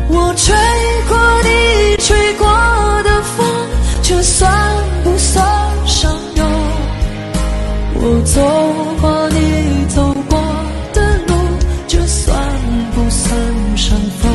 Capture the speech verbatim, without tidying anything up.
我吹过你吹过的风，这算不算相拥？我走过你走过的路，这算不算相逢？